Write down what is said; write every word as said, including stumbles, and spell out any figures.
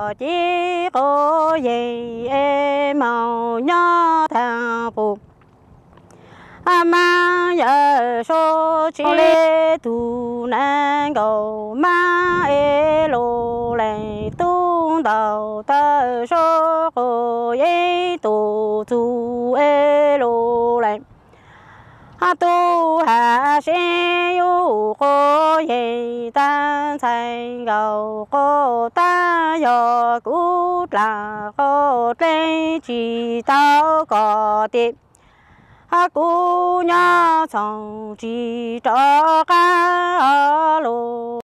có chỉ có gì em màu nhớ thằng phụ mà giờ số chỉ tu năng cầu mà e lô lại tung đầu ta số có e tu tu e lô lại tu hà sẽ yêu có gì ta thành cầu có ta giờ cút là có đây chỉ tao có tiền cô nhớ chồng chỉ cho cá lô